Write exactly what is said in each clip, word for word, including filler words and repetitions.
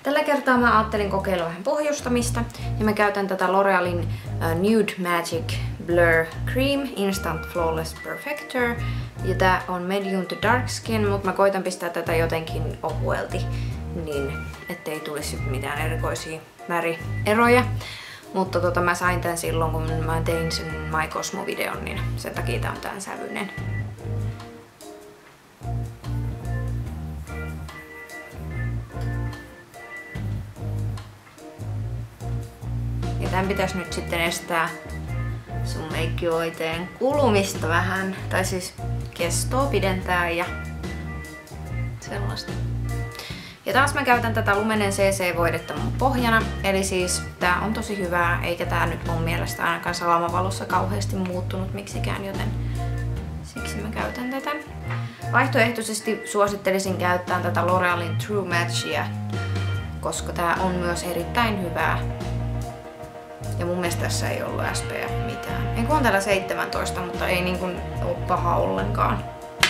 Tällä kertaa mä ajattelin kokeilla vähän pohjustamista ja mä käytän tätä L'Orealin uh, Nude Magic Blur Cream Instant Flawless Perfector. Ja tää on medium to dark skin, mutta mä koitan pistää tätä jotenkin ohuelti, niin ettei tulisi mitään erikoisia värieroja. Mutta tota, mä sain tän silloin, kun mä tein sen My Cosmo-videon, niin sen takia tää on tän sävyinen. Ja tän pitäisi nyt sitten estää sun meikkivoiteen kulumista vähän, tai siis kestoa pidentää ja sellaista. Ja taas mä käytän tätä Lumenen C C-voidetta mun pohjana, eli siis tää on tosi hyvää, eikä tää nyt mun mielestä ainakaan salamavalossa kauheasti muuttunut miksikään, joten siksi mä käytän tätä. Vaihtoehtoisesti suosittelisin käyttää tätä L'Orealin True Matchia, koska tää on myös erittäin hyvää. Ja mun mielestä tässä ei ollut S P F mitään. En kun on täällä seitsemäntoista, mutta ei niin kuin ole paha ollenkaan.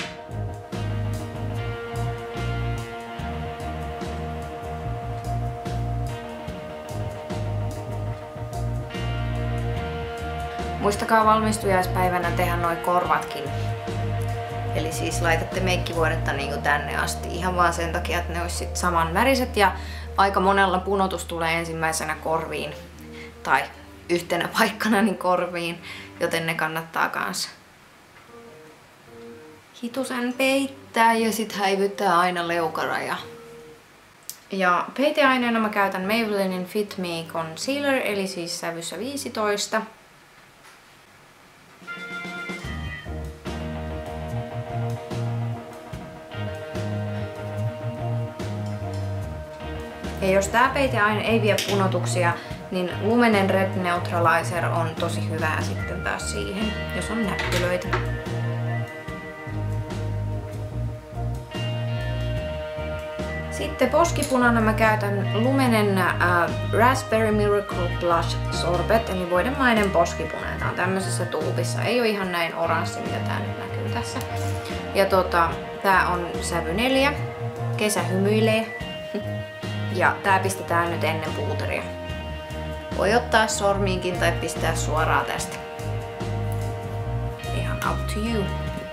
Muistakaa valmistujaispäivänä tehdä noi korvatkin. Eli siis laitatte meikkivuodetta niin kuin tänne asti ihan vaan sen takia, että ne olisi sit saman väriset ja aika monella punotus tulee ensimmäisenä korviin tai yhtenä paikkana niin korviin, joten ne kannattaa kans hitusen peittää ja sit häivyttää aina leukaraja. Ja peiteaineena mä käytän Maybellinin Fit Me Concealer, eli siis sävyssä viisitoista. Ja jos tää peiteaine ei vie punotuksia, niin Lumenen Red Neutralizer on tosi hyvää sitten taas siihen, jos on näppylöitä. Sitten poskipunana mä käytän Lumenen äh, Raspberry Miracle Blush Sorbet, eli voidemainen poskipuna. Tää on tämmöisessä tuubissa. Ei oo ihan näin oranssi, mitä tää nyt näkyy tässä. Ja tota, tää on sävy neljä. Kesä hymyilee. Ja tää pistetään nyt ennen puuteria. Voi ottaa sormiinkin tai pistää suoraan tästä. Ihan up to you.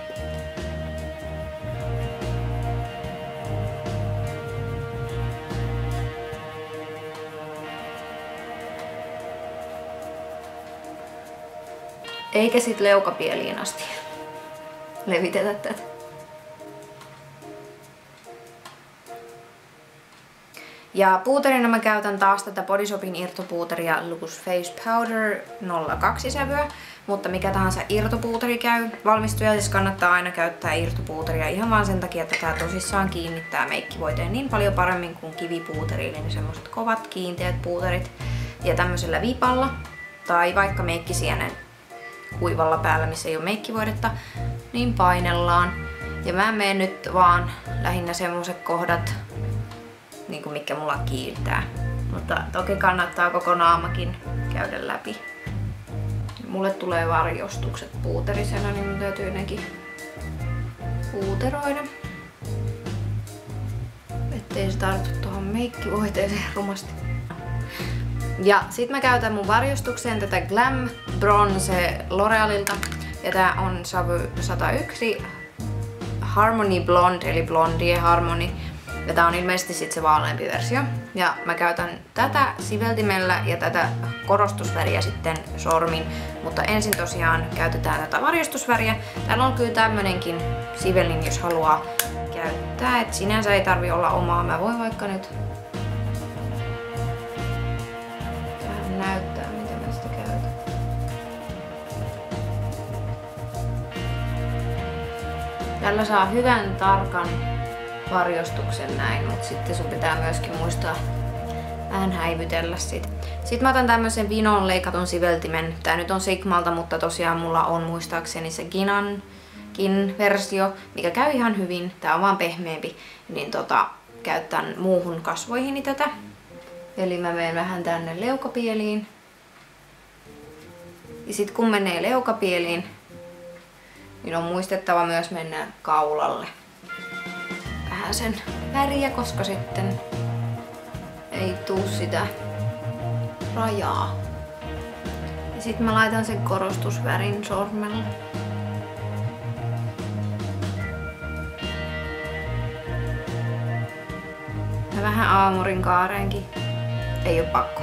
Eikä sit leukapieliin asti levitetä tätä. Ja puuterina mä käytän taas tätä Body Shopin irtopuuteria Loose Face Powder nolla kaksi sävyä, mutta mikä tahansa irtopuuteri käy. Valmistujaisissa kannattaa aina käyttää irtopuuteria ihan vaan sen takia, että tää tosissaan kiinnittää meikkivoiteen niin paljon paremmin kuin kivipuuteri, eli semmoset kovat kiinteät puuterit. Ja tämmöisellä vipalla tai vaikka meikkisienen kuivalla päällä, missä ei ole meikkivoidetta, niin painellaan. Ja mä menen nyt vaan lähinnä semmoset kohdat, niin kuin mikä mulla kiiltää. Mutta toki kannattaa koko naamakin käydä läpi. Mulle tulee varjostukset puuterisena, niin mun täytyy nekin puuteroida. Ettei se tartu tuohon meikkivoiteeseen rumasti. Ja sit mä käytän mun varjostukseen tätä Glam Bronze L'Orealilta. Ja tää on sävy sata yksi Harmony Blonde, eli Blondie Harmony. Ja tää on ilmeisesti sit se vaaleampi versio. Ja mä käytän tätä siveltimellä ja tätä korostusväriä sitten sormin. Mutta ensin tosiaan käytetään tätä varjostusväriä. Täällä on kyllä tämmönenkin sivellin, jos haluaa käyttää. Et sinänsä ei tarvi olla omaa. Mä voin vaikka nyt tähän näyttää, miten mä sitä käytän. Tällä saa hyvän tarkan varjostuksen näin, mutta sitten sun pitää myöskin muistaa vähän häivytellä sit. Sitten mä otan tämmösen Vinon leikatun siveltimen. Tää nyt on Sigmalta, mutta tosiaan mulla on muistaakseni se Ginankin versio, mikä käy ihan hyvin. Tää on vaan pehmeämpi, niin tota, käytän muuhun kasvoihini tätä. Eli mä menen vähän tänne leukapieliin. Ja sit kun menee leukapieliin, niin on muistettava myös mennä kaulalle. Vähän sen väriä, koska sitten ei tuu sitä rajaa. Ja sit mä laitan sen korostusvärin sormella. Ja vähän aamurin kaareenkin. Ei oo pakko.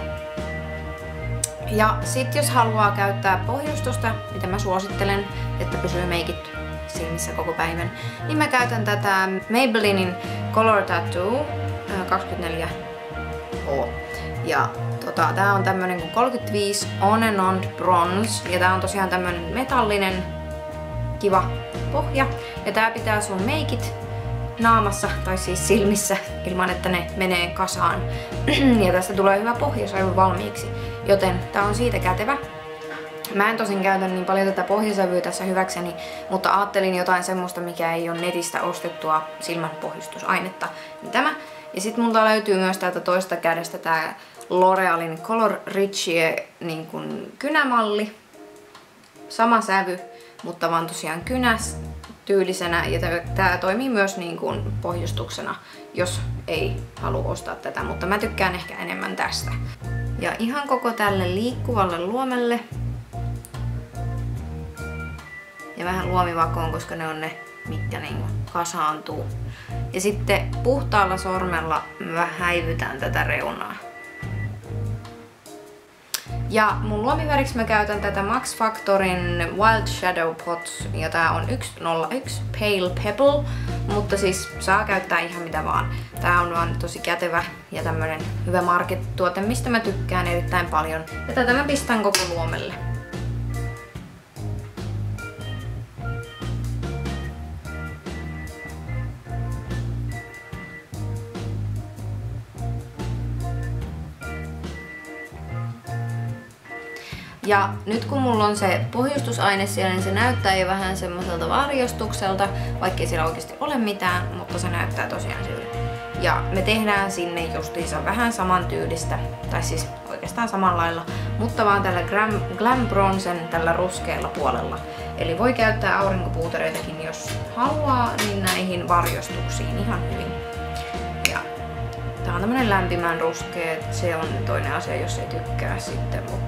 Ja sit jos haluaa käyttää pohjustusta, mitä mä suosittelen, että pysyy meikit silmissä koko päivän, niin mä käytän tätä Maybellinin Color Tattoo kaksikymmentäneljä O. Ja tota, tää on tämmönen kuin kolmekymmentäviisi On and On Bronze. Ja tää on tosiaan tämmönen metallinen kiva pohja. Ja tää pitää sun meikit naamassa, tai siis silmissä, ilman että ne menee kasaan. Ja tästä tulee hyvä pohjasävy valmiiksi. Joten tää on siitä kätevä. Mä en tosin käytä niin paljon tätä pohjasävyä tässä hyväkseni, mutta ajattelin jotain semmoista, mikä ei ole netistä ostettua silmänpohjustusainetta. Niin tämä. Ja sit multa löytyy myös täältä toista kädestä tää L'Orealin Color Richie niin kuin kynämalli. Sama sävy, mutta vaan tosiaan kynäs tyylisenä. Ja tää toimii myös niin kuin pohjustuksena, jos ei halua ostaa tätä, mutta mä tykkään ehkä enemmän tästä. Ja ihan koko tälle liikkuvalle luomelle. Ja vähän luomivakoon, koska ne on ne, mitkä niinku kasaantuu. Ja sitten puhtaalla sormella mä häivytän tätä reunaa. Ja mun luomiväriksi mä käytän tätä Max Factorin Wild Shadow Pots. Ja tää on yksi nolla yksi Pale Pebble. Mutta siis saa käyttää ihan mitä vaan. Tää on vaan tosi kätevä ja tämmönen hyvä market-tuote, mistä mä tykkään erittäin paljon. Ja tätä mä pistän koko luomelle. Ja nyt kun mulla on se pohjustusaine siellä, niin se näyttää jo vähän semmoiselta varjostukselta, vaikkei siellä oikeasti ole mitään, mutta se näyttää tosiaan siltä. Ja me tehdään sinne justiinsa vähän samantyylistä, tai siis oikeastaan samalla lailla, mutta vaan tällä Glam, Glam Bronzen tällä ruskealla puolella. Eli voi käyttää aurinkopuutereitakin, jos haluaa, niin näihin varjostuksiin ihan hyvin. Ja tää on tämmönen lämpimän ruskea, se on toinen asia, jos ei tykkää sitten, mutta...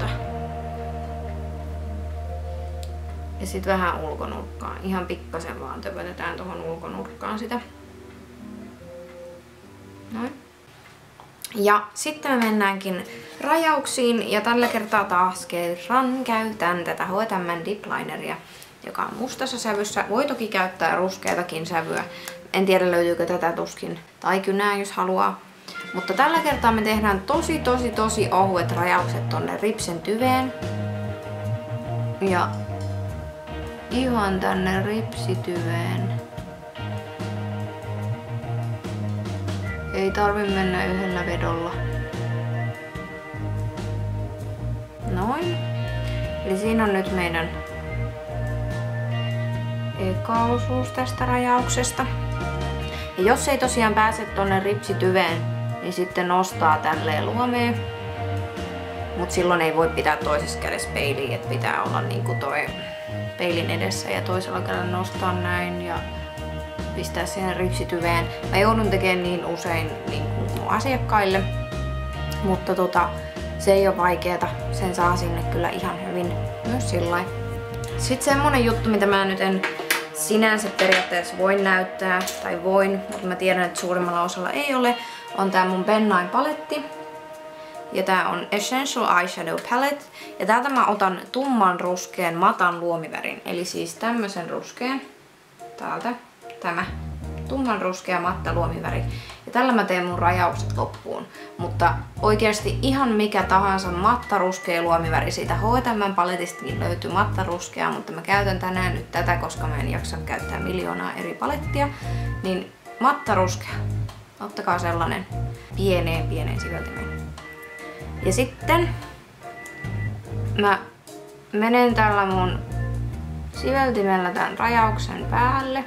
Ja sit vähän ulkonurkkaan. Ihan pikkasen vaan töpötetään tuohon ulkonurkkaan sitä. Noin. Ja sitten me mennäänkin rajauksiin. Ja tällä kertaa taas kerran käytän tätä H and M Dip Lineria, joka on mustassa sävyssä. Voi toki käyttää ruskeatakin sävyä. En tiedä löytyykö tätä tuskin. Tai kynää jos haluaa. Mutta tällä kertaa me tehdään tosi tosi tosi ohuet rajaukset tonne ripsen tyveen. Ja ihan tänne ripsityveen. Ei tarvi mennä yhdellä vedolla. Noin. Eli siinä on nyt meidän eka osuus tästä rajauksesta. Ja jos ei tosiaan pääse tonne ripsityveen, niin sitten nostaa tälleen luomeen. Mut silloin ei voi pitää toisessa kädessä peiliä, että pitää olla niinku toi peilin edessä ja toisella kädellä nostaa näin ja pistää siihen ripsityveen. Mä joudun tekemään niin usein niin kuin asiakkaille, mutta tota, se ei ole vaikeeta. Sen saa sinne kyllä ihan hyvin myös sillain. Sitten semmonen juttu, mitä mä nyt en sinänsä periaatteessa voin näyttää, tai voin, mutta mä tiedän, että suurimmalla osalla ei ole, on tää mun Ben Nye paletti. Ja tää on Essential Eyeshadow Palette. Ja täältä mä otan tumman ruskean matan luomivärin. Eli siis tämmösen ruskean. Täältä. Tämä. Tumman ruskea matta luomiväri. Ja tällä mä teen mun rajaukset loppuun. Mutta oikeasti ihan mikä tahansa matta ruskea luomiväri. Siitä H and M paletistakin löytyy matta ruskea. Mutta mä käytän tänään nyt tätä, koska mä en jaksa käyttää miljoonaa eri palettia. Niin matta ruskea. Ottakaa sellainen pieneen pieneen siveltimeen. Ja sitten mä menen tällä mun siveltimellä tämän rajauksen päälle.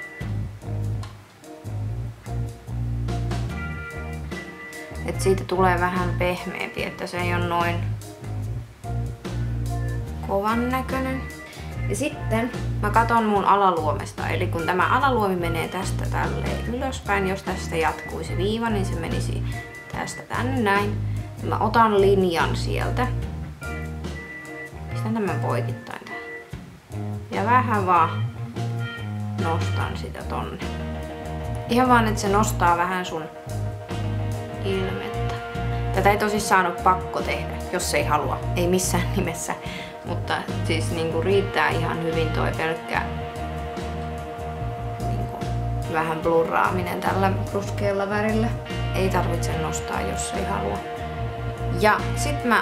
Et siitä tulee vähän pehmeämpi, että se ei ole noin kovan näköinen. Ja sitten mä katon mun alaluomesta, eli kun tämä alaluomi menee tästä tälleen ylöspäin, jos tästä jatkuisi viiva, niin se menisi tästä tänne näin. Mä otan linjan sieltä. Pistän tämän poikittain tähän. Ja vähän vaan nostan sitä tonne. Ihan vaan, että se nostaa vähän sun ilmettä. Tätä ei tosissaan ole pakko tehdä, jos ei halua. Ei missään nimessä. Mutta siis niinku riittää ihan hyvin toi pelkkä niinku vähän blurraaminen tällä ruskealla värillä. Ei tarvitse nostaa, jos ei halua. Ja sit mä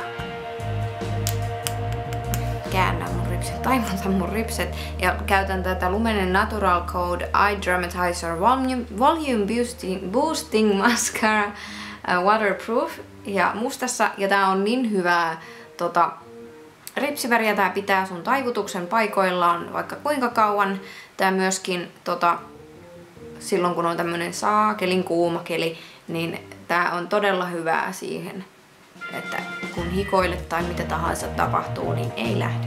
käännän mun ripset, taivutan mun ripset ja käytän tätä Lumenen Natural Code Eye Dramatizer Volume, Volume Boosting, Boosting Mascara uh, Waterproof ja mustassa. Ja tää on niin hyvää tota, ripsiväriä, tää pitää sun taivutuksen paikoillaan vaikka kuinka kauan. Tää myöskin tota, silloin kun on tämmönen saakelin kuuma keli, niin tää on todella hyvää siihen, että kun hikoilet tai mitä tahansa tapahtuu, niin ei lähde.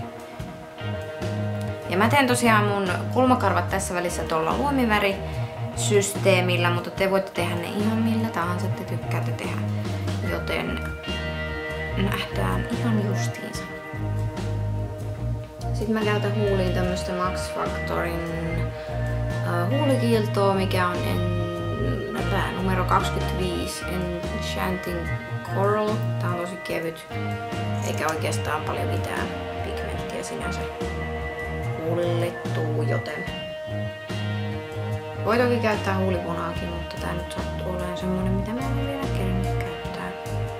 Ja mä teen tosiaan mun kulmakarvat tässä välissä tuolla luomivärisysteemillä, mutta te voitte tehdä ne ihan millä tahansa te tykkäätte tehdä. Joten nähdään ihan justiinsa. Sitten mä käytän huuliin tämmöstä Max Factorin uh, huulikiiltoa, mikä on en, numero kaksikymmentäviisi Enchanting Coral. Tää on tosi kevyt, eikä oikeastaan paljon mitään pigmenttiä sinänsä huulille tuu, joten voi toki käyttää huulipunaakin, mutta tää nyt sattuu olemaan semmonen, mitä mä en vielä kerännyt käyttää.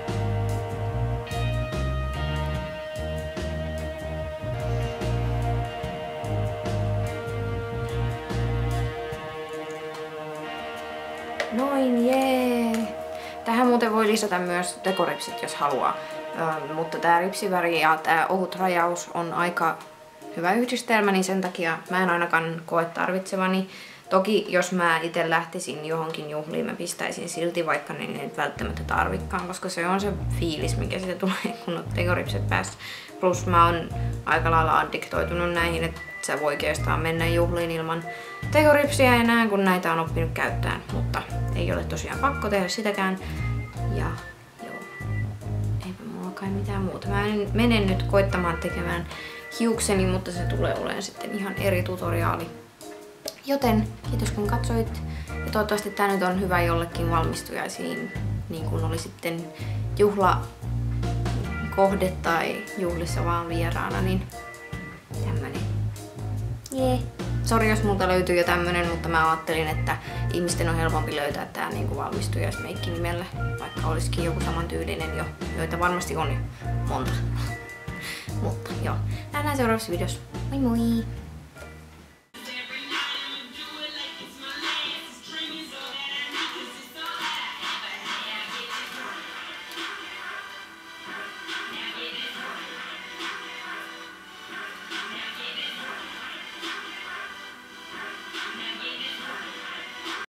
Noin, jee! Tähän muuten voi lisätä myös dekoripsit, jos haluaa. Ö, mutta tää ripsiväri ja tää ohut rajaus on aika hyvä yhdistelmä, niin sen takia mä en ainakaan koe tarvitsevani. Toki jos mä itse lähtisin johonkin juhliin, mä pistäisin silti, vaikka ne ei välttämättä tarvikaan, koska se on se fiilis, mikä siitä tulee, kun on dekoripset päässä. Plus mä oon aika lailla addiktoitunut näihin, että sä voi oikeastaan mennä juhliin ilman dekoripsiä enää, kun näitä on oppinut käyttämään. Mutta ei ole tosiaan pakko tehdä sitäkään. Ja joo, eipä mulla kai mitään muuta. Mä en mene nyt koittamaan tekemään hiukseni, mutta se tulee olemaan sitten ihan eri tutoriaali. Joten kiitos kun katsoit. Ja toivottavasti tää nyt on hyvä jollekin valmistujaisiin, niin kun oli sitten juhla kohde tai juhlissa vaan vieraana, niin tämmönen. Jee. Sori jos multa löytyy jo tämmönen, mutta mä ajattelin, että ihmisten on helpompi löytää tää niinku valmistujaismeikki nimellä, vaikka olisikin joku samantyylinen jo, joita varmasti on jo monta. Mutta joo, nähdään seuraavassa videossa. Moi moi!